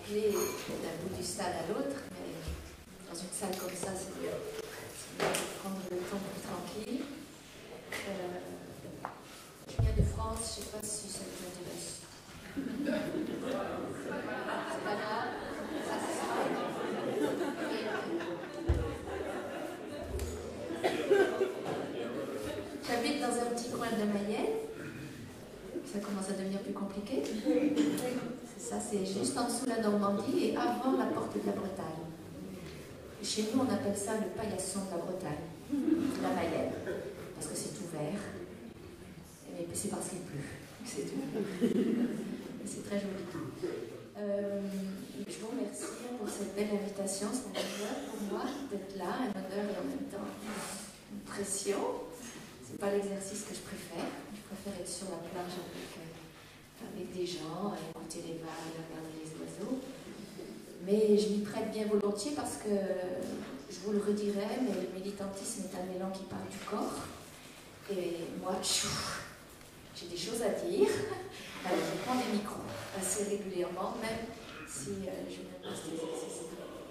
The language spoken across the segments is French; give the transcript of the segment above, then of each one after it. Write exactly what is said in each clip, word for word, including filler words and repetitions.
appeler d'un bout du stade à l'autre, mais dans une salle comme ça, c'est mieux. C'est mieux de prendre le temps plus tranquille. Euh, je viens de France, je ne sais pas si ça vous intéresse. C'est pas grave. Ça, c'est ça. J'habite dans un petit coin de Mayenne. Ça commence à devenir plus compliqué. C'est ça, c'est juste en dessous de la Normandie et avant la porte de la Bretagne. Et chez nous, on appelle ça le paillasson de la Bretagne, la Mayenne, parce que c'est ouvert. Mais c'est parce qu'il pleut. C'est tout. C'est très joli. Euh, je vous remercie pour cette belle invitation. C'est un honneur pour moi d'être là, un honneur et en même temps une pression. C'est pas l'exercice que je préfère. Je préfère être sur la plage avec, euh, avec des gens, écouter les vagues, regarder les oiseaux. Mais je m'y prête bien volontiers parce que, je vous le redirai, mais le militantisme est un élan qui part du corps. Et moi, j'ai des choses à dire. Alors je prends des micros assez régulièrement, même si euh, je n'aime pas cet exercice.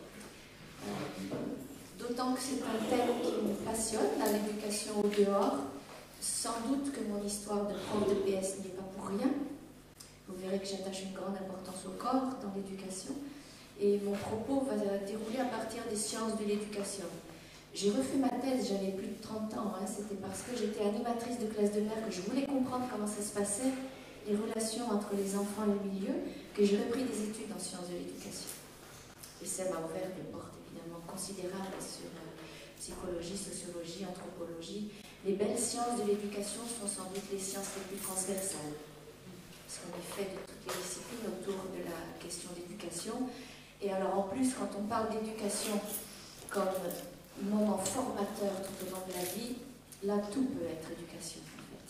Euh, D'autant que c'est un thème qui me passionne, là, l'éducation au dehors. Sans doute que mon histoire de prof de P S n'y est pas pour rien. Vous verrez que j'attache une grande importance au corps dans l'éducation. Et mon propos va dérouler à partir des sciences de l'éducation. J'ai refait ma thèse, j'avais plus de trente ans, hein, c'était parce que j'étais animatrice de classe de mer, que je voulais comprendre comment ça se passait, les relations entre les enfants et le milieu, que j'ai repris des études en sciences de l'éducation. Et ça m'a ouvert des portes évidemment considérables sur euh, psychologie, sociologie, anthropologie. Les belles sciences de l'éducation sont sans doute les sciences les plus transversales. Parce qu'on est fait de toutes les disciplines autour de la question d'éducation. Et alors en plus, quand on parle d'éducation comme moment formateur tout au long de la vie, là tout peut être éducation en fait.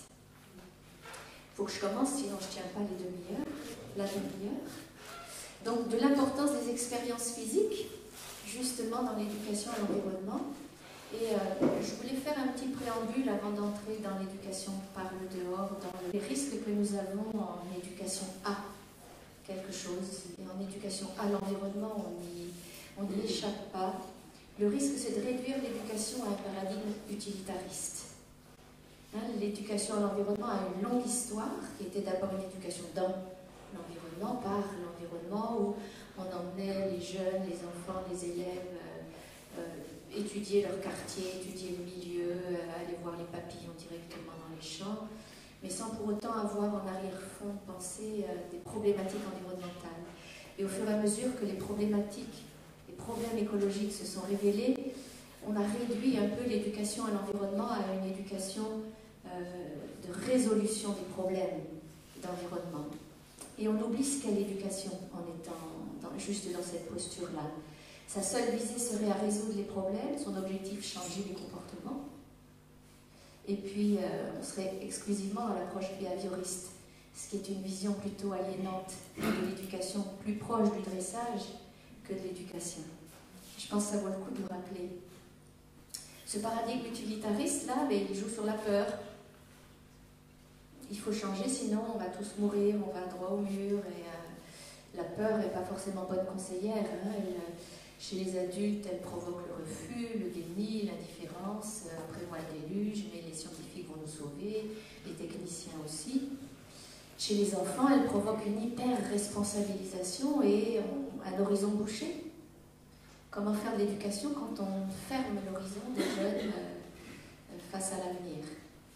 Il faut que je commence, sinon je ne tiens pas les demi-heures, la demi-heure. Donc de l'importance des expériences physiques, justement dans l'éducation à l'environnement. Et euh, je voulais faire un petit préambule avant d'entrer dans l'éducation par le dehors, dans les risques que nous avons en éducation à quelque chose. Et en éducation à l'environnement, on n'y échappe pas. Le risque, c'est de réduire l'éducation à un paradigme utilitariste. Hein, l'éducation à l'environnement a une longue histoire, qui était d'abord une éducation dans l'environnement, par l'environnement, où on emmenait les jeunes, les enfants, les élèves euh, euh, étudier leur quartier, étudier le milieu, euh, aller voir les papillons directement dans les champs, mais sans pour autant avoir en arrière-fond pensé euh, des problématiques environnementales. Et au fur et à mesure que les problématiques, les problèmes écologiques se sont révélés, on a réduit un peu l'éducation à l'environnement à une éducation euh, de résolution des problèmes d'environnement. Et on oublie ce qu'est l'éducation en étant dans, juste dans cette posture-là. Sa seule visée serait à résoudre les problèmes, son objectif changer les comportements. Et puis euh, on serait exclusivement dans l'approche behavioriste, ce qui est une vision plutôt aliénante de l'éducation, plus proche du dressage que de l'éducation. Je pense que ça vaut le coup de le rappeler. Ce paradigme utilitariste-là, il joue sur la peur. Il faut changer, sinon on va tous mourir, on va droit au mur. Et euh, la peur n'est pas forcément bonne conseillère. Hein. Elle, chez les adultes, elle provoque le refus, le déni, l'indifférence. Après moi, le déluge, mais les scientifiques vont nous sauver, les techniciens aussi. Chez les enfants, elle provoque une hyper-responsabilisation et on, un horizon bouché. Comment faire de l'éducation quand on ferme l'horizon des jeunes euh, face à l'avenir?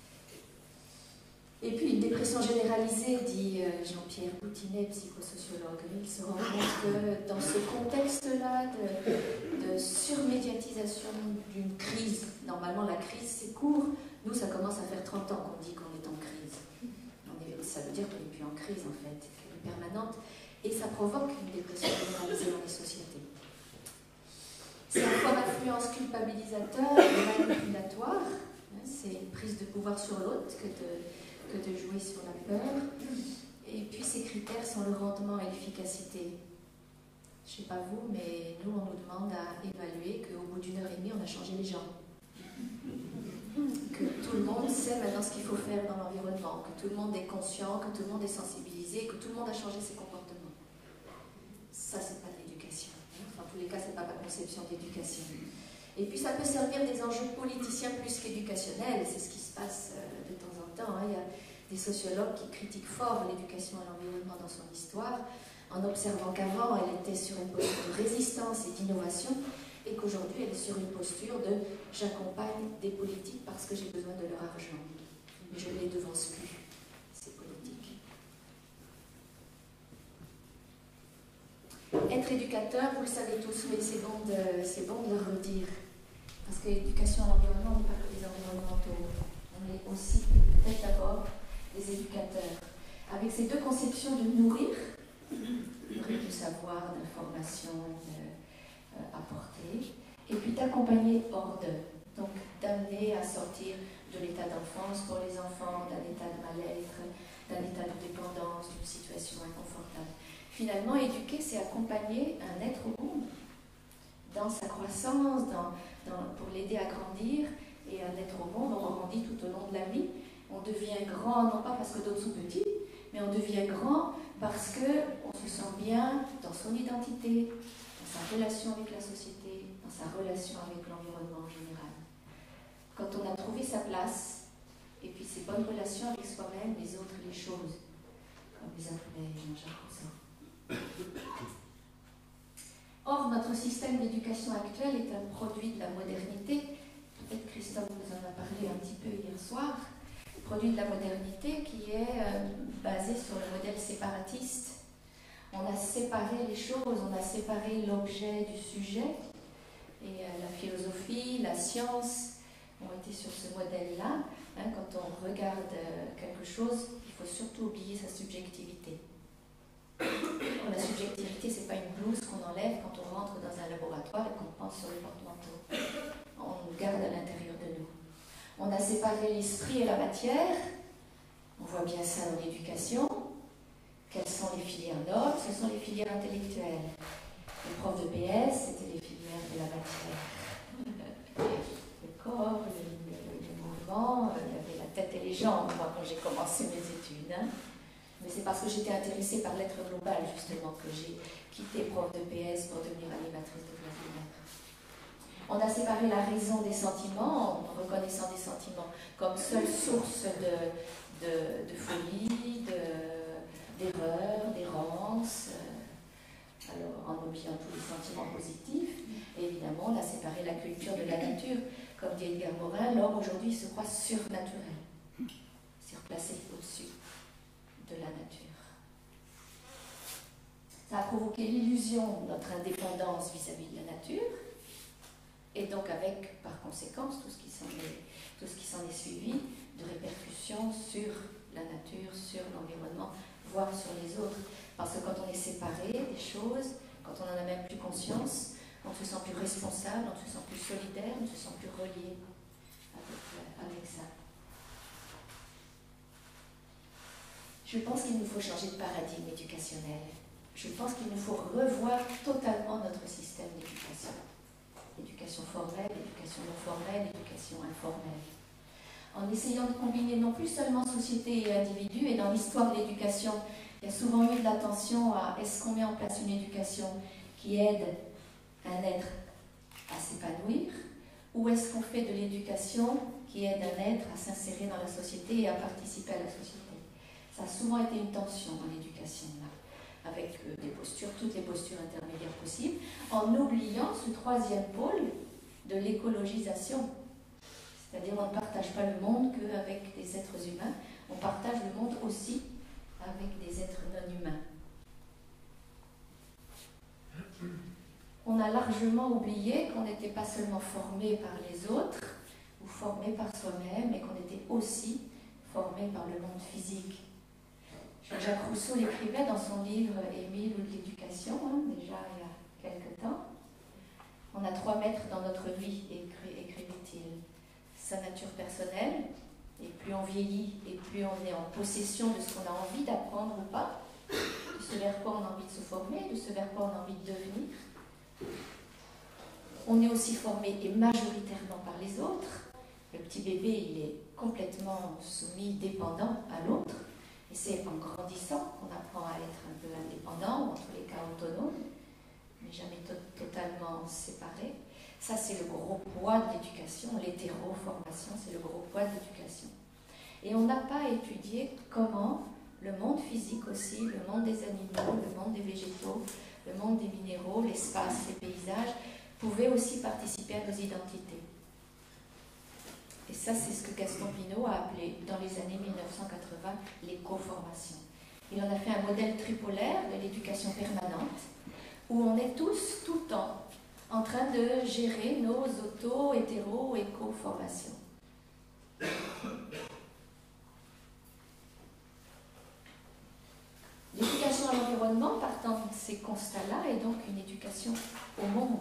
Et puis une dépression généralisée, dit Jean-Pierre Boutinet, psychosociologue. Il se rend compte que dans ce contexte-là de, de surmédiatisation d'une crise, normalement la crise c'est court, nous ça commence à faire trente ans qu'on dit qu'on est en crise. On est, ça veut dire qu'on n'est plus en crise en fait, qu'elle est permanente, et ça provoque une dépression généralisée dans les sociétés. C'est un fort influence culpabilisateur et manipulatoire, hein, c'est une prise de pouvoir sur l'autre que de que de jouer sur la peur. Et puis ces critères sont le rendement et l'efficacité. Je ne sais pas vous, mais nous on nous demande à évaluer qu'au bout d'une heure et demie on a changé les gens. Que tout le monde sait maintenant ce qu'il faut faire dans l'environnement, que tout le monde est conscient, que tout le monde est sensibilisé, que tout le monde a changé ses comportements. ça c'est pas de l'éducation. Enfin, en tous les cas, c'est pas ma conception d'éducation. Et puis ça peut servir des enjeux politiciens plus qu'éducationnels, c'est ce qui se passe de temps en temps. Hein. Il y a des sociologues qui critiquent fort l'éducation à l'environnement dans son histoire, en observant qu'avant elle était sur une posture de résistance et d'innovation, et qu'aujourd'hui elle est sur une posture de « j'accompagne des politiques parce que j'ai besoin de leur argent, mais je ne les devance plus, ces politiques ». Être éducateur, vous le savez tous, mais c'est bon de, c'est bon de le redire. Parce que l'éducation à l'environnement n'est pas que des environnementaux. On est aussi, peut-être d'abord, des éducateurs. Avec ces deux conceptions de nourrir, nourrir du savoir, d'information, d'apporter, euh, et puis d'accompagner hors d'eux. Donc d'amener à sortir de l'état d'enfance pour les enfants, d'un état de mal-être, d'un état de dépendance, d'une situation inconfortable. Finalement, éduquer, c'est accompagner un être au monde dans sa croissance, dans, dans, pour l'aider à grandir, et un être au monde, on grandit tout au long de la vie. On devient grand, non pas parce que d'autres sont petits, mais on devient grand parce qu'on se sent bien dans son identité, dans sa relation avec la société, dans sa relation avec l'environnement en général. Quand on a trouvé sa place, et puis ses bonnes relations avec soi-même, les autres, les choses, comme les appelait Jean-Jacques Rousseau. Or, notre système d'éducation actuel est un produit de la modernité. Peut-être Christophe nous en a parlé un petit peu hier soir. Produit de la modernité qui est euh, basé sur le modèle séparatiste. On a séparé les choses, on a séparé l'objet du sujet. Et euh, la philosophie, la science ont été sur ce modèle-là. Hein, quand on regarde euh, quelque chose, il faut surtout oublier sa subjectivité. La subjectivité, ce n'est pas une blouse qu'on enlève quand on rentre dans un laboratoire et qu'on pense sur le porte-manteau. On le garde à l'intérieur de nous. On a séparé l'esprit et la matière. On voit bien ça dans l'éducation. Quelles sont les filières nobles? Ce sont les filières intellectuelles. Les profs de P S, c'était les filières de la matière. Le corps, le, le, le mouvement, il y avait la tête et les jambes, moi, quand j'ai commencé mes études. Hein. Mais c'est parce que j'étais intéressée par l'être global, justement, que j'ai quitté prof de P S pour devenir animatrice de classe de lettres. On a séparé la raison des sentiments, en reconnaissant des sentiments comme seule source de, de, de folie, d'erreur, d'errance, euh, alors en oubliant tous les sentiments positifs. Et évidemment, on a séparé la culture de la nature. Comme dit Edgar Morin, l'homme aujourd'hui se croit surnaturel, surplacé au-dessus de la nature. Ça a provoqué l'illusion de notre indépendance vis-à-vis de la nature, et donc avec, par conséquence, tout ce qui s'en est, tout ce qui s'en est suivi, de répercussions sur la nature, sur l'environnement, voire sur les autres. Parce que quand on est séparé des choses, quand on n'en a même plus conscience, on se sent plus responsable, on se sent plus solidaire, on se sent plus relié avec, avec ça. Je pense qu'il nous faut changer de paradigme éducationnel. Je pense qu'il nous faut revoir totalement notre système d'éducation. Éducation formelle, éducation non formelle, éducation informelle. En essayant de combiner non plus seulement société et individu, et dans l'histoire de l'éducation, il y a souvent eu de l'attention à est-ce qu'on met en place une éducation qui aide un être à s'épanouir, ou est-ce qu'on fait de l'éducation qui aide un être à s'insérer dans la société et à participer à la société. Ça a souvent été une tension dans l'éducation, là, avec euh, des postures, toutes les postures intermédiaires possibles, en oubliant ce troisième pôle de l'écologisation. C'est-à-dire on ne partage pas le monde qu'avec des êtres humains, on partage le monde aussi avec des êtres non humains. On a largement oublié qu'on n'était pas seulement formé par les autres, ou formé par soi-même, mais qu'on était aussi formé par le monde physique. Jean-Jacques Rousseau l'écrivait dans son livre « Émile ou de l'éducation hein, », déjà il y a quelque temps. On a trois maîtres dans notre vie, écrivait-il. Sa nature personnelle, et plus on vieillit, et plus on est en possession de ce qu'on a envie d'apprendre ou pas, de ce vers quoi on a envie de se former, de ce vers quoi on a envie de devenir. On est aussi formé, et majoritairement par les autres. Le petit bébé, il est complètement soumis, dépendant à l'autre. Et c'est en grandissant qu'on apprend à être un peu indépendant, ou en tous les cas autonome. mais jamais to totalement séparés. Ça, c'est le gros poids de l'éducation. L'hétéroformation, c'est le gros poids de l'éducation. Et on n'a pas étudié comment le monde physique aussi, le monde des animaux, le monde des végétaux, le monde des minéraux, l'espace, les paysages, pouvaient aussi participer à nos identités. Et ça, c'est ce que Gaston Pinault a appelé, dans les années mille neuf cent quatre-vingts, l'éco-formation. Il en a fait un modèle tripolaire de l'éducation permanente, où on est tous, tout le temps, en train de gérer nos auto-hétéro-éco-formations. L'éducation à l'environnement, partant de ces constats-là, est donc une éducation au monde,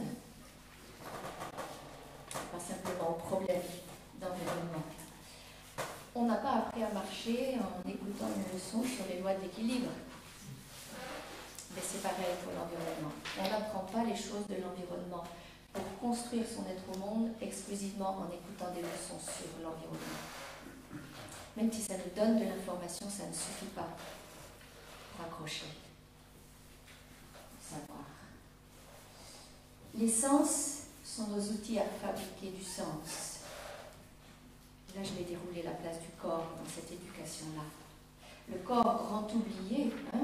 pas simplement au problème d'environnement. On n'a pas appris à marcher en écoutant une leçon sur les lois de l'équilibre. Mais c'est pareil pour l'environnement. On n'apprend pas les choses de l'environnement pour construire son être au monde exclusivement en écoutant des leçons sur l'environnement. Même si ça nous donne de l'information, ça ne suffit pas pour accrocher. Savoir. Les sens sont nos outils à fabriquer du sens. Là, je vais dérouler la place du corps dans cette éducation-là. Le corps, grand oublié, hein?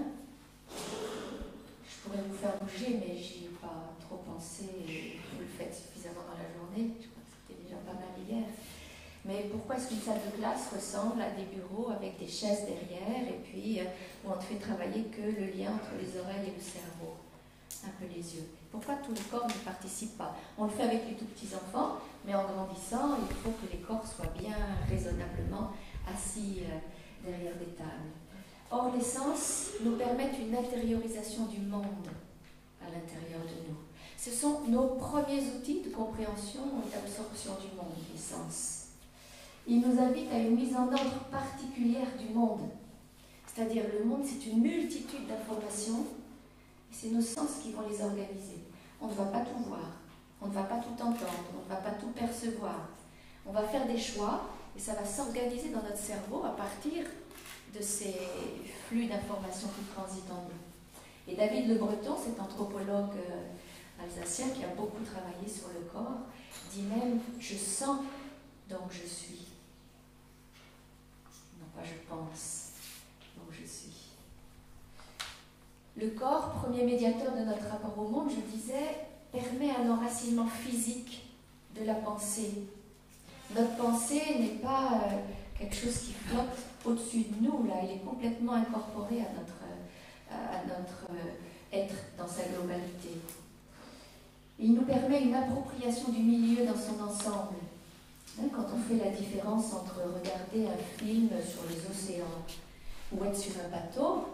Je pourrais vous faire bouger, mais j'y ai pas trop pensé. Et vous le faites suffisamment dans la journée. Je crois que c'était déjà pas mal hier. Mais pourquoi est-ce qu'une salle de classe ressemble à des bureaux avec des chaises derrière et puis euh, où on ne fait travailler que le lien entre les oreilles et le cerveau, un peu les yeux? Pourquoi tout le corps ne participe pas? On le fait avec les tout petits enfants, mais en grandissant, il faut que les corps soient bien raisonnablement assis euh, derrière des tables. Or, les sens nous permettent une intériorisation du monde à l'intérieur de nous. Ce sont nos premiers outils de compréhension et d'absorption du monde, les sens. Ils nous invitent à une mise en ordre particulière du monde. C'est-à-dire, le monde, c'est une multitude d'informations, et c'est nos sens qui vont les organiser. On ne va pas tout voir, on ne va pas tout entendre, on ne va pas tout percevoir. On va faire des choix, et ça va s'organiser dans notre cerveau à partir de ces flux d'informations qui transitent en nous. Et David Le Breton, cet anthropologue euh, alsacien qui a beaucoup travaillé sur le corps, dit même « je sens, donc je suis ». Non pas « je pense, donc je suis ». Le corps, premier médiateur de notre rapport au monde, je disais, permet un enracinement physique de la pensée. Notre pensée n'est pas euh, quelque chose qui flotte au-dessus de nous, là, il est complètement incorporé à notre, euh, à notre euh, être dans sa globalité. Il nous permet une appropriation du milieu dans son ensemble. Hein, quand on fait la différence entre regarder un film sur les océans ou être sur un bateau,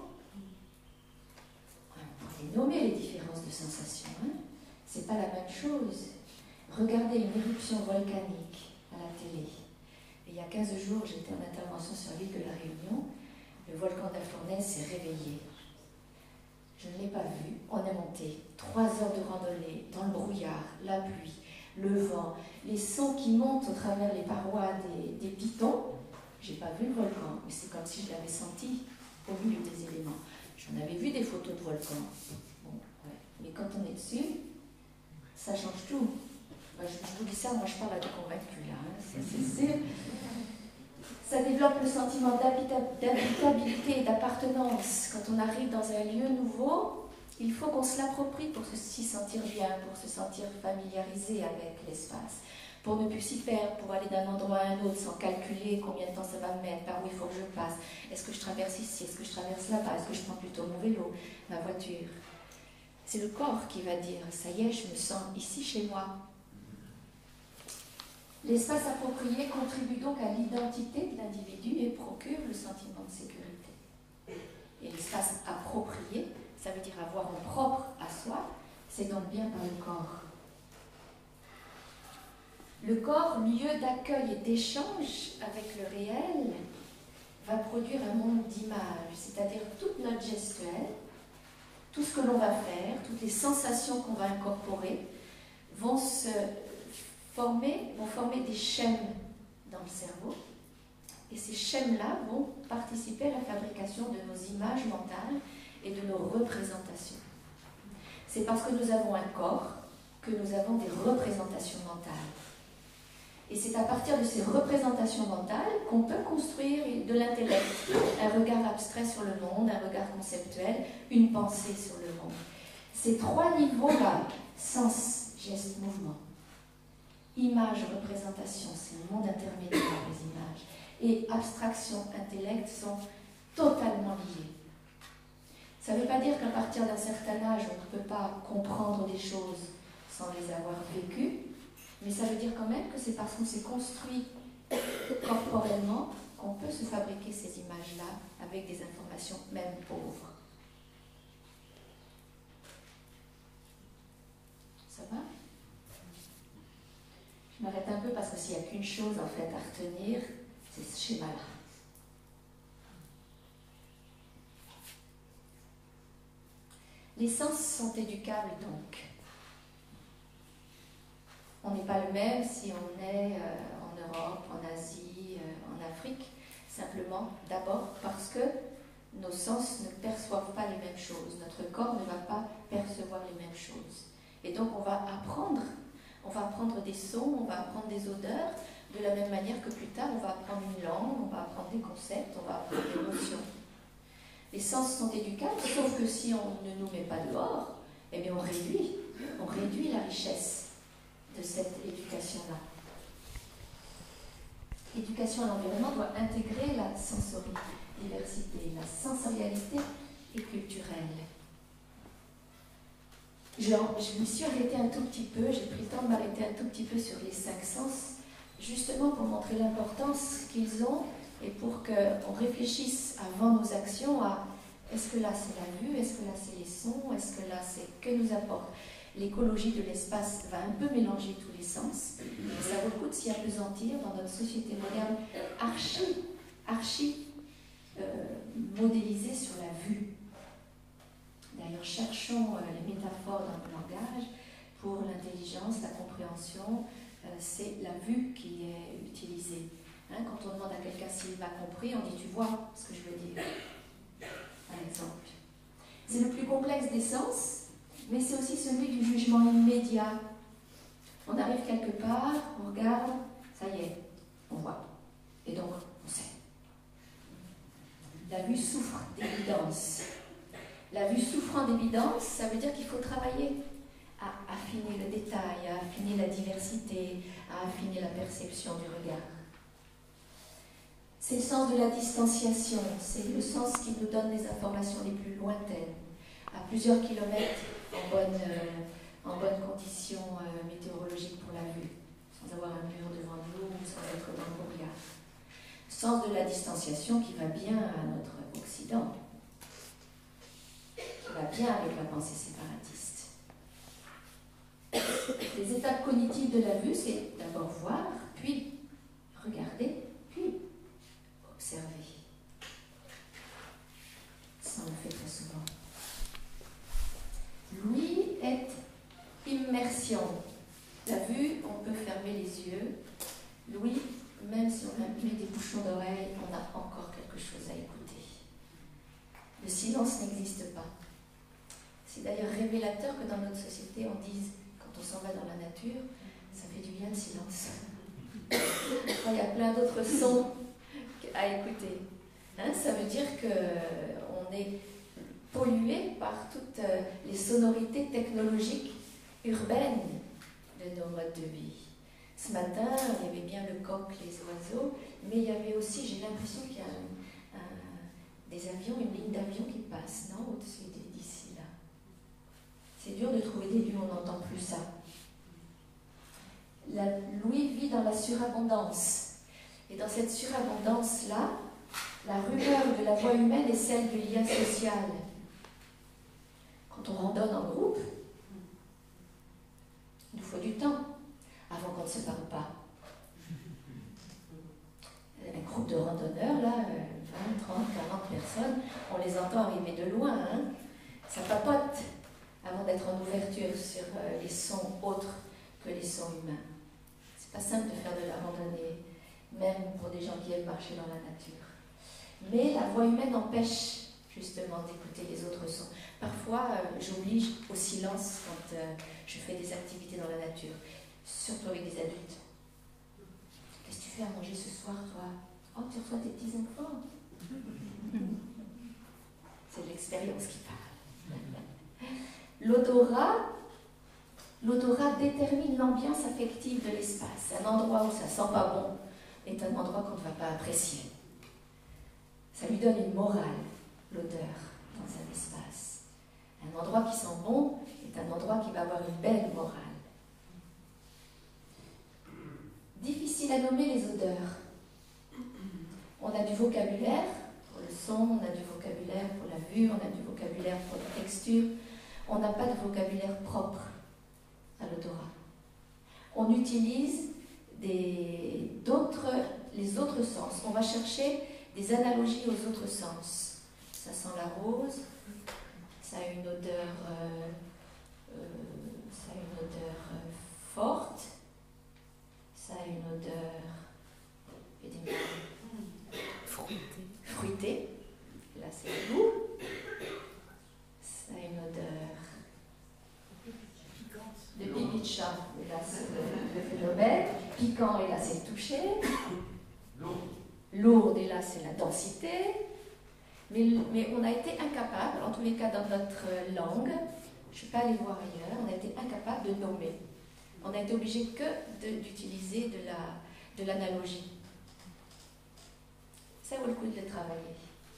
on pourrait nommer les différences de sensations. Hein, c'est pas la même chose. Regardez une éruption volcanique à la télé. Et il y a quinze jours, j'étais en intervention sur l'île de la Réunion. Le volcan d'Afournaise s'est réveillé. Je ne l'ai pas vu. On est monté trois heures de randonnée dans le brouillard, la pluie, le vent, les sons qui montent au travers les parois des, des pitons. J'ai pas vu le volcan, mais c'est comme si je l'avais senti au milieu des éléments. J'en avais vu des photos de volcans. Bon, ouais. Mais quand on est dessus, ça change tout. Je, je vous dis ça, moi je parle à des convaincus là, hein, c'est sûr. Ça développe le sentiment d'habitabilité et d'appartenance. Quand on arrive dans un lieu nouveau, il faut qu'on se l'approprie pour s'y sentir bien, pour se sentir familiarisé avec l'espace, pour ne plus s'y perdre, pour aller d'un endroit à un autre sans calculer combien de temps ça va me mettre, par où il faut que je passe. Est-ce que je traverse ici? Est-ce que je traverse là-bas? Est-ce que je prends plutôt mon vélo, ma voiture? C'est le corps qui va dire, ça y est, je me sens ici chez moi. L'espace approprié contribue donc à l'identité de l'individu et procure le sentiment de sécurité. Et l'espace approprié, ça veut dire avoir en propre à soi, c'est donc bien par le corps. Le corps, lieu d'accueil et d'échange avec le réel, va produire un monde d'images, c'est-à-dire toute notre gestuelle, tout ce que l'on va faire, toutes les sensations qu'on va incorporer vont se former, vont former des schèmes dans le cerveau. Et ces schèmes-là vont participer à la fabrication de nos images mentales et de nos représentations. C'est parce que nous avons un corps que nous avons des représentations mentales. Et c'est à partir de ces représentations mentales qu'on peut construire de l'intellect, un regard abstrait sur le monde, un regard conceptuel, une pensée sur le monde. Ces trois niveaux-là, sens, geste, mouvement, image, représentation, c'est un monde intermédiaire des images, et abstraction, intellect sont totalement liés. Ça ne veut pas dire qu'à partir d'un certain âge, on ne peut pas comprendre des choses sans les avoir vécues, mais ça veut dire quand même que c'est parce qu'on s'est construit corporellement qu'on peut se fabriquer ces images-là avec des informations même pauvres. Ça va? Je m'arrête un peu parce que s'il n'y a qu'une chose en fait à retenir, c'est ce schéma-là. Les sens sont éducables donc. On n'est pas le même si on est euh, en Europe, en Asie, euh, en Afrique, simplement d'abord parce que nos sens ne perçoivent pas les mêmes choses, notre corps ne va pas percevoir les mêmes choses. Et donc on va apprendre, on va apprendre des sons, on va apprendre des odeurs, de la même manière que plus tard on va apprendre une langue, on va apprendre des concepts, on va apprendre des notions. Les sens sont éducables, sauf que si on ne nous met pas dehors, eh bien on réduit, on réduit la richesse de cette éducation-là. L'éducation à l'environnement doit intégrer la sensoridiversité, la sensorialité et culturelle. Je, je me suis arrêtée un tout petit peu, j'ai pris le temps de m'arrêter un tout petit peu sur les cinq sens, justement pour montrer l'importance qu'ils ont et pour qu'on réfléchisse avant nos actions à est-ce que là c'est la vue, est-ce que là c'est les sons, est-ce que là c'est que nous apporte. L'écologie de l'espace va un peu mélanger tous les sens, mais ça vaut le coup de s'y appesantir dans notre société moderne archi, archi euh, modélisée sur la vue. D'ailleurs, cherchons euh, les métaphores dans le langage pour l'intelligence, la compréhension, euh, c'est la vue qui est utilisée. Hein, quand on demande à quelqu'un s'il m'a compris, on dit tu vois ce que je veux dire, par exemple. C'est le plus complexe des sens, mais c'est aussi celui du jugement immédiat. On arrive quelque part, on regarde, ça y est, on voit. Et donc, on sait. La vue souffre d'évidence. La vue souffrant d'évidence, ça veut dire qu'il faut travailler à affiner le détail, à affiner la diversité, à affiner la perception du regard. C'est le sens de la distanciation, c'est le sens qui nous donne les informations les plus lointaines, à plusieurs kilomètres en bonne, euh, en bonne condition euh, météorologique pour la vue, sans avoir un mur devant nous ou sans être dans le regard. Sens de la distanciation qui va bien à notre Occident, qui va bien avec la pensée séparatiste. Les étapes cognitives de la vue, c'est d'abord voir, puis regarder, puis observer. Ça, on le fait très souvent. L'ouïe est immersion. La vue, on peut fermer les yeux. L'ouïe, même si on a mis des bouchons d'oreilles, on a encore quelque chose à écouter. Le silence n'existe pas. C'est d'ailleurs révélateur que dans notre société, on dise, quand on s'en va dans la nature, ça fait du bien le silence. Il y a plein d'autres sons à écouter. Hein, ça veut dire qu'on est pollué par toutes les sonorités technologiques urbaines de nos modes de vie. Ce matin, il y avait bien le coq, les oiseaux, mais il y avait aussi, j'ai l'impression qu'il y a un, un, des avions, une ligne d'avion qui passe, non, au-dessus d'ici, là. C'est dur de trouver des lieux où on n'entend plus ça. L'ouïe vit dans la surabondance. Et dans cette surabondance-là, la rumeur de la voix humaine est celle du lien social. Quand on randonne en groupe, il nous faut du temps avant qu'on ne se parle pas. Un groupe de randonneurs, là, vingt, trente, quarante personnes, on les entend arriver de loin. Hein. Ça papote avant d'être en ouverture sur les sons autres que les sons humains. C'est pas simple de faire de la randonnée, même pour des gens qui aiment marcher dans la nature. Mais la voix humaine empêche justement d'écouter les autres sons. Parfois, euh, j'oblige au silence quand euh, je fais des activités dans la nature, surtout avec des adultes. Qu'est-ce que tu fais à manger ce soir, toi? Oh, tu reçois tes petits enfants. C'est l'expérience qui parle. L'odorat, l'odorat détermine l'ambiance affective de l'espace. Un endroit où ça sent pas bon est un endroit qu'on ne va pas apprécier. Ça lui donne une morale, l'odeur, dans un espace. Un endroit qui sent bon est un endroit qui va avoir une belle morale. Difficile à nommer les odeurs. On a du vocabulaire pour le son, on a du vocabulaire pour la vue, on a du vocabulaire pour la texture. On n'a pas de vocabulaire propre à l'odorat. On utilise des, d'autres, les autres sens. On va chercher des analogies aux autres sens. Ça sent la rose, ça a une odeur, euh, euh, ça a une odeur euh, forte, ça a une odeur fruitée. fruitée. Là, c'est le goût. Ça a une odeur de pipi de chat. Et là, c'est le, le phénomène. Piquant, et là, c'est le toucher. Lourde, et là, c'est la densité. Mais, mais on a été incapable, en tous les cas dans notre langue, je ne suis pas allée voir ailleurs, on a été incapable de nommer. On a été obligé que de, d'utiliser de, la, de l'analogie. Ça vaut le coup de le travailler.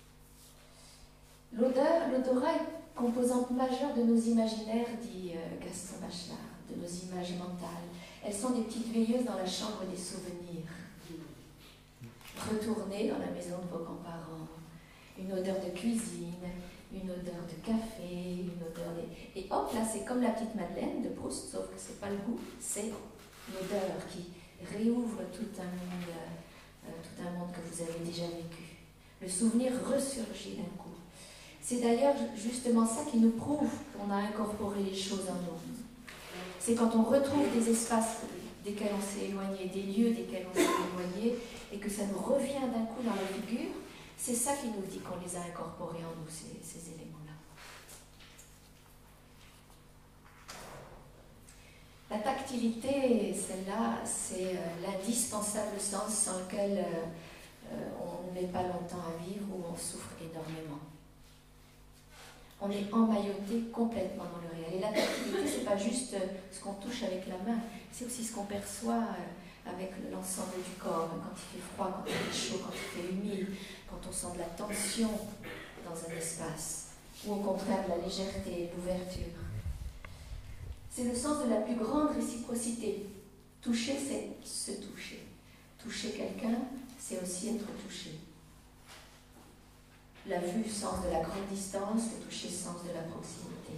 L'odeur, l'odorat est composante majeure de nos imaginaires, dit euh, Gaston Bachelard, de nos images mentales. Elles sont des petites veilleuses dans la chambre des souvenirs. Retournez dans la maison de vos grands-parents. Une odeur de cuisine, une odeur de café, une odeur de... Et hop, là, c'est comme la petite Madeleine de Proust, sauf que c'est pas le goût, c'est l'odeur qui réouvre tout un monde, euh, tout un monde que vous avez déjà vécu. Le souvenir ressurgit d'un coup. C'est d'ailleurs justement ça qui nous prouve qu'on a incorporé les choses en nous. C'est quand on retrouve des espaces desquels on s'est éloigné, des lieux desquels on s'est éloigné, et que ça nous revient d'un coup dans la figure, c'est ça qui nous dit qu'on les a incorporés en nous, ces, ces éléments-là. La tactilité, celle-là, c'est euh, l'indispensable sens sans lequel euh, euh, on ne met pas longtemps à vivre ou on souffre énormément. On est emmailloté complètement dans le réel. Et la tactilité, ce n'est pas juste ce qu'on touche avec la main, c'est aussi ce qu'on perçoit avec l'ensemble du corps, quand il fait froid, quand il fait chaud, quand il fait humide, quand on sent de la tension dans un espace, ou au contraire de la légèreté, de l'ouverture. C'est le sens de la plus grande réciprocité. Toucher, c'est se toucher. Toucher quelqu'un, c'est aussi être touché. La vue, sens de la grande distance, le toucher, sens de la proximité.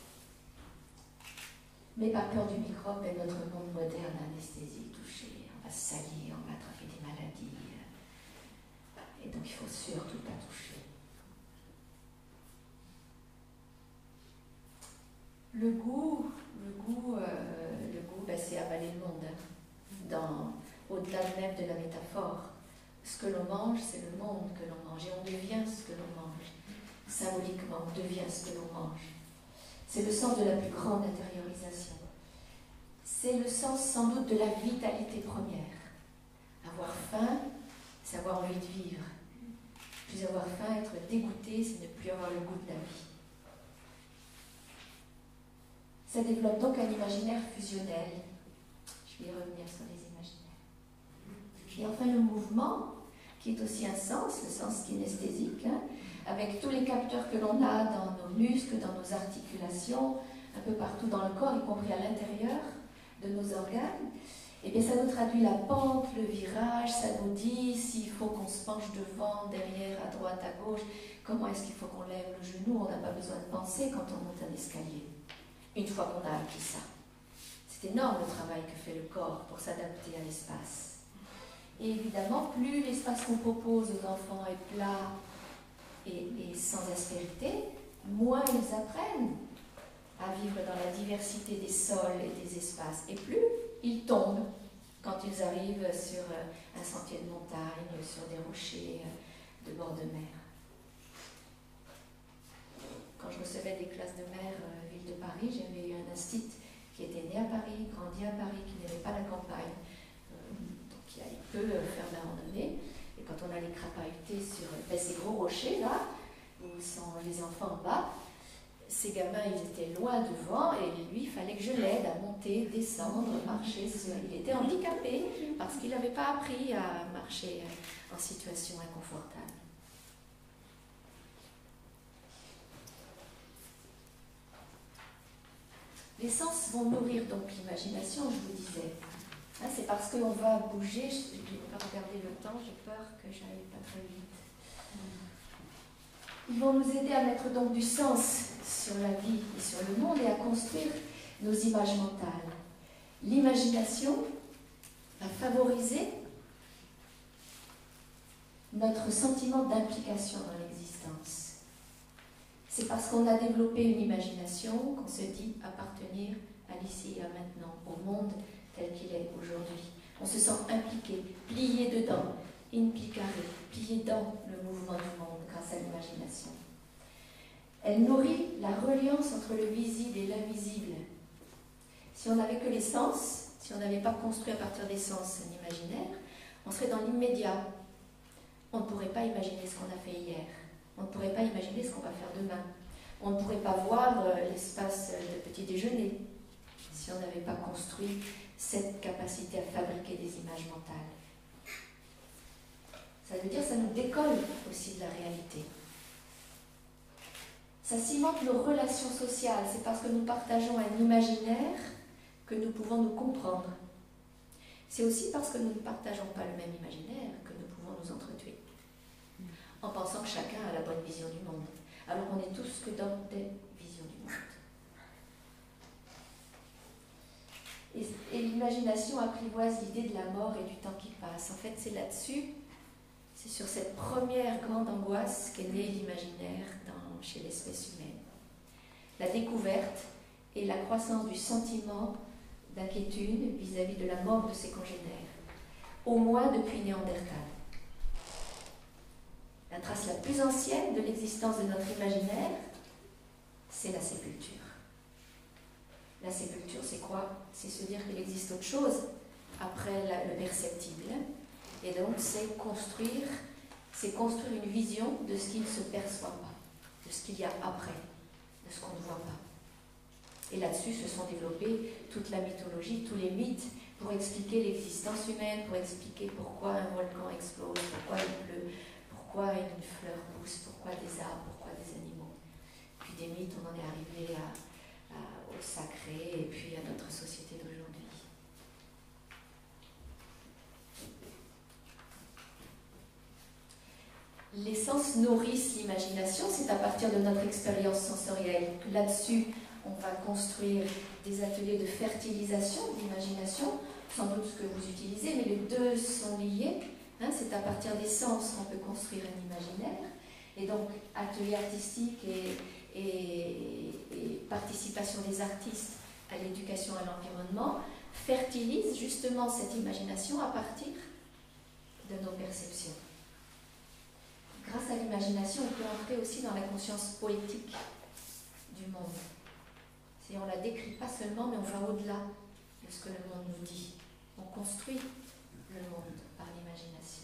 Mais par peur du microbe et notre monde moderne anesthésique, touché, on va se salir, on va attraper des maladies. Et donc il ne faut surtout pas toucher. Le goût, le goût, euh, le goût, ben, c'est avaler le monde. Hein, dans, au-delà même de la métaphore. Ce que l'on mange, c'est le monde que l'on mange. Et on devient ce que l'on mange. Symboliquement, on devient ce que l'on mange. C'est le sens de la plus grande intériorisation. C'est le sens sans doute de la vitalité première. Avoir faim, c'est avoir envie de vivre. Plus avoir faim, être dégoûté, c'est ne plus avoir le goût de la vie. Ça développe donc un imaginaire fusionnel. Je vais y revenir sur les imaginaires. Et enfin le mouvement, qui est aussi un sens, le sens kinesthésique, hein, avec tous les capteurs que l'on a dans nos muscles, dans nos articulations, un peu partout dans le corps, y compris à l'intérieur de nos organes, et bien ça nous traduit la pente, le virage, ça nous dit s'il faut qu'on se penche devant, derrière, à droite, à gauche, comment est-ce qu'il faut qu'on lève le genou, on n'a pas besoin de penser quand on monte un escalier, une fois qu'on a acquis ça. C'est énorme le travail que fait le corps pour s'adapter à l'espace. Et évidemment, plus l'espace qu'on propose aux enfants est plat et, et sans aspérité, moins ils apprennent à vivre dans la diversité des sols et des espaces. Et plus ils tombent quand ils arrivent sur un sentier de montagne, sur des rochers de bord de mer. Paris, j'avais eu un institut qui était né à Paris, grandi à Paris, qui n'aimait pas la campagne, euh, donc qui allait peu faire de la randonnée. Et quand on allait crapahuter sur ben, ces gros rochers là, où sont les enfants en bas, ces gamins ils étaient loin devant et lui il fallait que je l'aide à monter, descendre, marcher. Il était handicapé parce qu'il n'avait pas appris à marcher en situation inconfortable. Les sens vont nourrir donc l'imagination, je vous disais. Hein, c'est parce qu'on va bouger, je ne vais pas regarder le temps, j'ai peur que j'aille pas très vite. Ils vont nous aider à mettre donc du sens sur la vie et sur le monde et à construire nos images mentales. L'imagination va favoriser notre sentiment d'implication dans l'existence. C'est parce qu'on a développé une imagination qu'on se dit appartenir à l'ici et à maintenant, au monde tel qu'il est aujourd'hui. On se sent impliqué, plié dedans, implicare, plié dans le mouvement du monde grâce à l'imagination. Elle nourrit la reliance entre le visible et l'invisible. Si on n'avait que les sens, si on n'avait pas construit à partir des sens un imaginaire, on serait dans l'immédiat. On ne pourrait pas imaginer ce qu'on a fait hier. On ne pourrait pas imaginer ce qu'on va faire demain. On ne pourrait pas voir l'espace de petit déjeuner si on n'avait pas construit cette capacité à fabriquer des images mentales. Ça veut dire que ça nous décolle aussi de la réalité. Ça cimente nos relations sociales. C'est parce que nous partageons un imaginaire que nous pouvons nous comprendre. C'est aussi parce que nous ne partageons pas le même imaginaire que nous pouvons nous entretuer, en pensant que chacun a la bonne vision du monde, alors qu'on est tous que dans des visions du monde. Et, et l'imagination apprivoise l'idée de la mort et du temps qui passe. En fait, c'est là-dessus, c'est sur cette première grande angoisse qu'est né l'imaginaire dans, chez l'espèce humaine. La découverte et la croissance du sentiment d'inquiétude vis-à-vis de la mort de ses congénères, au moins depuis Néandertal. La trace la plus ancienne de l'existence de notre imaginaire, c'est la sépulture. La sépulture, c'est quoi? C'est se dire qu'il existe autre chose après la, le perceptible. Et donc, c'est construire, c'est construire une vision de ce qui ne se perçoit pas, de ce qu'il y a après, de ce qu'on ne voit pas. Et là-dessus se sont développés toute la mythologie, tous les mythes pour expliquer l'existence humaine, pour expliquer pourquoi un volcan explose, pourquoi il pleut, pourquoi une fleur pousse, pourquoi des arbres, pourquoi des animaux. Puis des mythes, on en est arrivé à, à, au sacré et puis à notre société d'aujourd'hui. Les sens nourrissent l'imagination, c'est à partir de notre expérience sensorielle. Là-dessus, on va construire des ateliers de fertilisation d'imagination, sans doute ce que vous utilisez, mais les deux sont liés. Hein, c'est à partir des sens qu'on peut construire un imaginaire. Et donc, atelier artistique et, et, et participation des artistes à l'éducation à l'environnement fertilisent justement cette imagination à partir de nos perceptions. Grâce à l'imagination, on peut entrer aussi dans la conscience poétique du monde. Si on ne la décrit pas seulement, mais on va au-delà de ce que le monde nous dit. On construit le monde par l'imagination.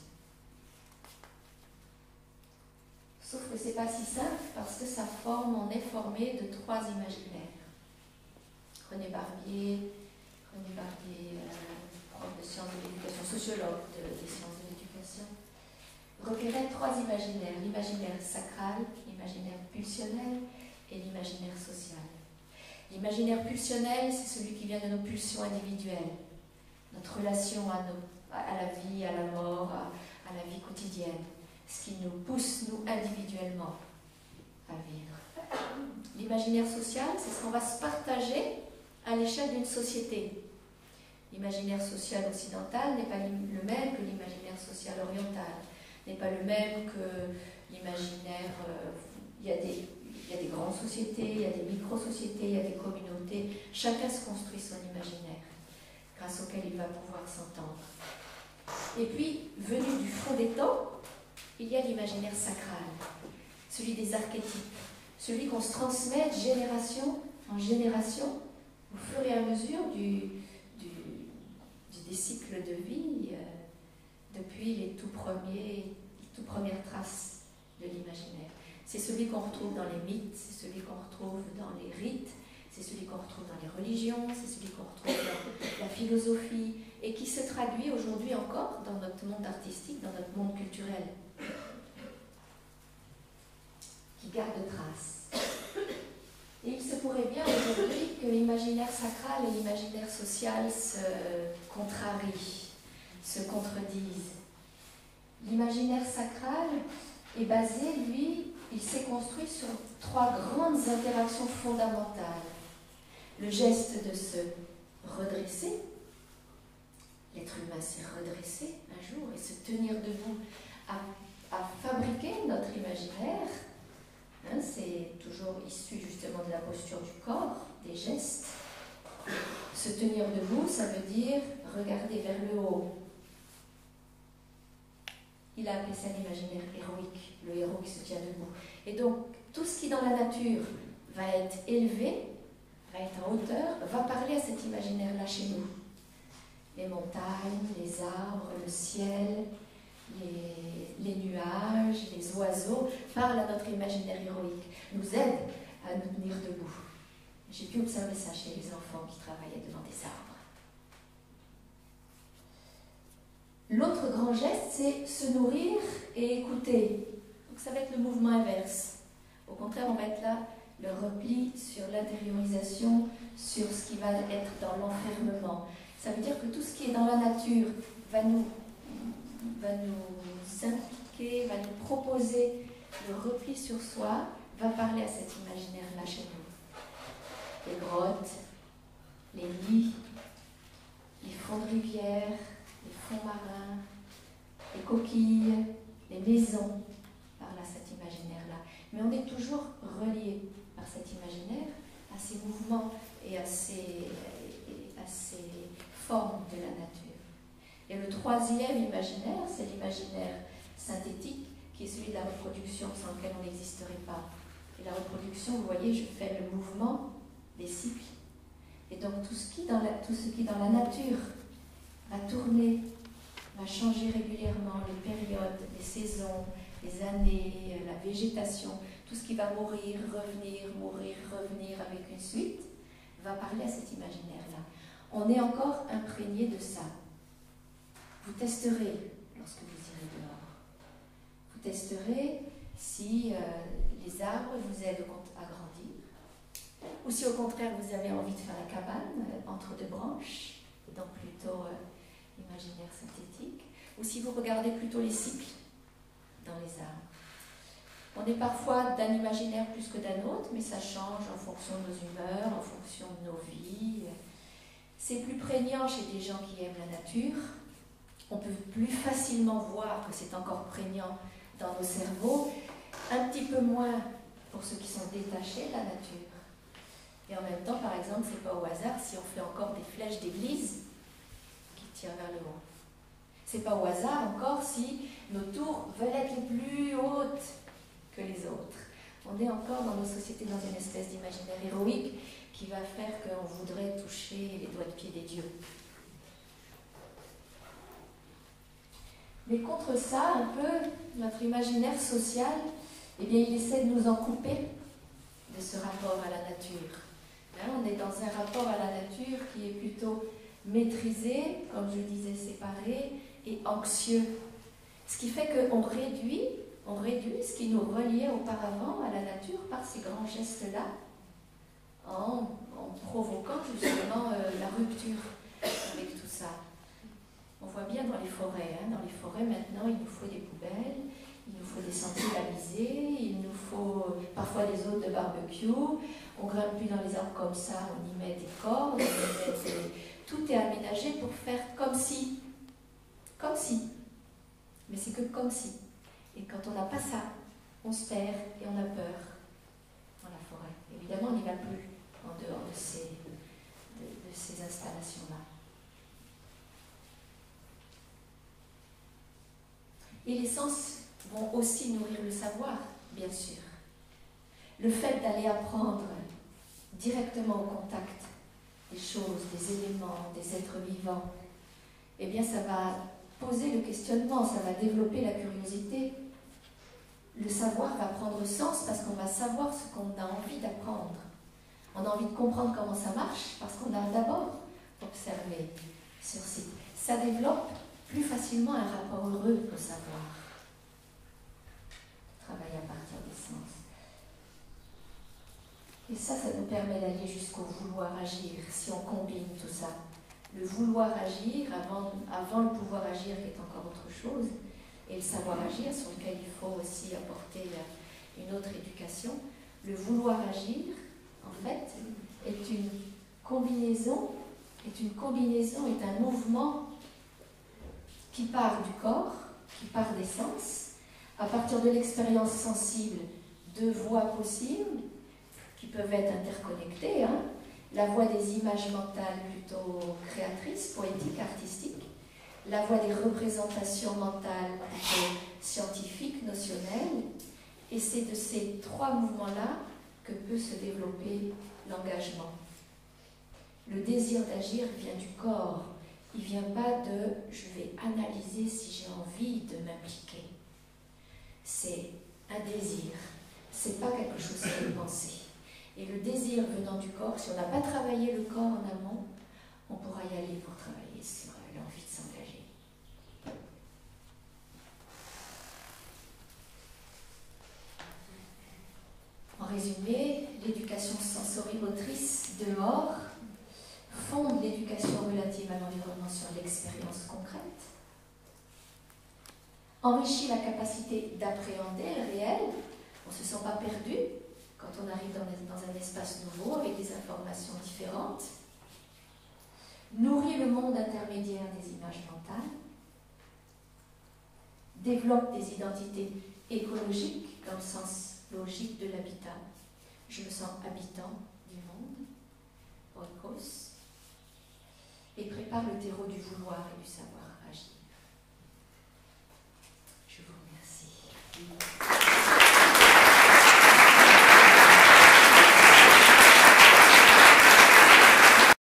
Sauf que ce n'est pas si simple parce que sa forme, on est formé de trois imaginaires. René Barbier, René Barbier, euh, prof de sciences de l'éducation, sociologue de, des sciences de l'éducation, repérait trois imaginaires, l'imaginaire sacral, l'imaginaire pulsionnel et l'imaginaire social. L'imaginaire pulsionnel, c'est celui qui vient de nos pulsions individuelles, notre relation à, nos, à la vie, à la mort, à, à la vie quotidienne, ce qui nous pousse, nous, individuellement, à vivre. L'imaginaire social, c'est ce qu'on va se partager à l'échelle d'une société. L'imaginaire social occidental n'est pas le même que l'imaginaire social oriental, n'est pas le même que l'imaginaire... Euh, il y a des... Il y a des grandes sociétés, il y a des micro-sociétés, il y a des communautés. Chacun se construit son imaginaire, grâce auquel il va pouvoir s'entendre. Et puis, venu du fond des temps, il y a l'imaginaire sacral, celui des archétypes, celui qu'on se transmet de génération en génération, au fur et à mesure du, du, du, des cycles de vie, euh, depuis les tout, premiers, les tout premières traces de l'imaginaire. C'est celui qu'on retrouve dans les mythes, c'est celui qu'on retrouve dans les rites, c'est celui qu'on retrouve dans les religions, c'est celui qu'on retrouve dans la philosophie, et qui se traduit aujourd'hui encore dans notre monde artistique, dans notre monde culturel, qui garde trace. Et il se pourrait bien aujourd'hui que l'imaginaire sacral et l'imaginaire social se contrarient, se contredisent. L'imaginaire sacral est basé, lui, il s'est construit sur trois grandes interactions fondamentales. Le geste de se redresser, l'être humain s'est redressé un jour, et se tenir debout à, à fabriquer notre imaginaire, hein, c'est toujours issu justement de la posture du corps, des gestes. Se tenir debout, ça veut dire regarder vers le haut. Il a appelé ça l'imaginaire héroïque, le héros qui se tient debout. Et donc, tout ce qui dans la nature va être élevé, va être en hauteur, va parler à cet imaginaire-là chez nous. Les montagnes, les arbres, le ciel, les, les nuages, les oiseaux parlent à notre imaginaire héroïque, nous aident à nous tenir debout. J'ai pu observer ça chez les enfants qui travaillaient devant des arbres. L'autre grand geste, c'est se nourrir et écouter. Donc ça va être le mouvement inverse. Au contraire, on va être là, le repli sur l'intériorisation, sur ce qui va être dans l'enfermement. Ça veut dire que tout ce qui est dans la nature va nous, va nous impliquer, va nous proposer le repli sur soi, va parler à cet imaginaire-là chez nous. Les grottes, les lits, les fonds de rivière, les fonds marins, les coquilles, les maisons, parlent à cet imaginaire-là. Mais on est toujours relié par cet imaginaire à ces mouvements et à ces, et à ces formes de la nature. Et le troisième imaginaire, c'est l'imaginaire synthétique, qui est celui de la reproduction, sans lequel on n'existerait pas. Et la reproduction, vous voyez, je fais le mouvement des cycles. Et donc tout ce qui dans la, tout ce qui dans la nature va tourner, va changer régulièrement, les périodes, les saisons, les années, la végétation, tout ce qui va mourir, revenir, mourir, revenir avec une suite, va parler à cet imaginaire-là. On est encore imprégné de ça. Vous testerez lorsque vous irez dehors. Vous testerez si euh, les arbres vous aident à grandir, ou si au contraire vous avez envie de faire la cabane euh, entre deux branches, donc plutôt euh, imaginaire synthétique, ou si vous regardez plutôt les cycles dans les arbres. On est parfois d'un imaginaire plus que d'un autre, mais ça change en fonction de nos humeurs, en fonction de nos vies. C'est plus prégnant chez des gens qui aiment la nature. On peut plus facilement voir que c'est encore prégnant dans nos cerveaux, un petit peu moins pour ceux qui sont détachés de la nature. Et en même temps, par exemple, c'est pas au hasard si on fait encore des flèches d'église qui tirent vers le haut. C'est pas au hasard encore si nos tours veulent être les plus hautes que les autres. On est encore dans nos sociétés dans une espèce d'imaginaire héroïque qui va faire qu'on voudrait toucher les doigts de pied des dieux. Mais contre ça, un peu, notre imaginaire social, eh bien, il essaie de nous en couper de ce rapport à la nature. Là, on est dans un rapport à la nature qui est plutôt maîtrisé, comme je disais, séparé, et anxieux. Ce qui fait qu'on réduit, on réduit ce qui nous reliait auparavant à la nature par ces grands gestes-là, en, en provoquant justement euh, la rupture avec tout ça. On voit bien dans les forêts, hein, dans les forêts maintenant, il nous faut des poubelles, il nous faut des sentiers balisés, il nous faut parfois des zones de barbecue, on ne grimpe plus dans les arbres comme ça, on y met des cordes, on y met des... tout est aménagé pour faire comme si, comme si, mais c'est que comme si. Et quand on n'a pas ça, on se perd et on a peur dans la forêt. Évidemment, on n'y va plus en dehors de ces, de, de ces installations-là. Et les sens vont aussi nourrir le savoir, bien sûr. Le fait d'aller apprendre directement au contact des choses, des éléments, des êtres vivants, eh bien ça va poser le questionnement, ça va développer la curiosité. Le savoir va prendre sens parce qu'on va savoir ce qu'on a envie d'apprendre. On a envie de comprendre comment ça marche parce qu'on a d'abord observé sur site. Ça développe plus facilement un rapport heureux au savoir. Travailler à partir des sens. Et ça, ça nous permet d'aller jusqu'au vouloir agir, si on combine tout ça. Le vouloir agir, avant, avant le pouvoir agir, qui est encore autre chose, et le savoir agir, sur lequel il faut aussi apporter une autre éducation. Le vouloir agir, en fait, est une combinaison, est une combinaison, est un mouvement qui part du corps, qui part des sens, à partir de l'expérience sensible, de voies possibles, qui peuvent être interconnectées, hein, la voie des images mentales plutôt créatrices, poétiques, artistiques, la voie des représentations mentales plutôt scientifiques, notionnelles, et c'est de ces trois mouvements-là que peut se développer l'engagement. Le désir d'agir vient du corps, il ne vient pas de « je vais analyser si j'ai envie de m'impliquer ». C'est un désir, c'est pas quelque chose qui est pensé. Et le désir venant du corps, si on n'a pas travaillé le corps en amont, on pourra y aller pour travailler sur l'envie de s'engager. En résumé, l'éducation sensorimotrice dehors fonde l'éducation relative à l'environnement sur l'expérience concrète, enrichit la capacité d'appréhender le réel, on ne se sent pas perdu quand on arrive dans, dans un espace nouveau avec des informations différentes, nourrit le monde intermédiaire des images mentales, développe des identités écologiques dans le sens logique de l'habitat. Je me sens habitant du monde, oikos, et prépare le terreau du vouloir et du savoir agir. Je vous remercie.